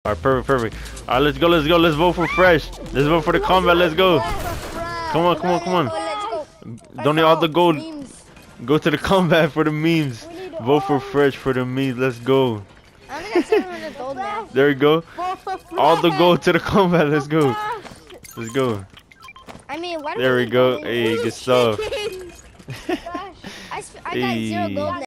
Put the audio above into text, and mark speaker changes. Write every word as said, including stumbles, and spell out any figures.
Speaker 1: All right, perfect, perfect. All right, let's go, let's go. Let's vote for fresh. Let's vote for the combat. Let's go. Come on, come on, come on. Donate all the gold. Go to the combat for the memes. Vote for fresh for the memes. Let's go. There we go. All the gold to the combat. Let's go. Let's go.
Speaker 2: I mean, why
Speaker 1: there we go. Hey, good stuff.
Speaker 2: I got zero gold now.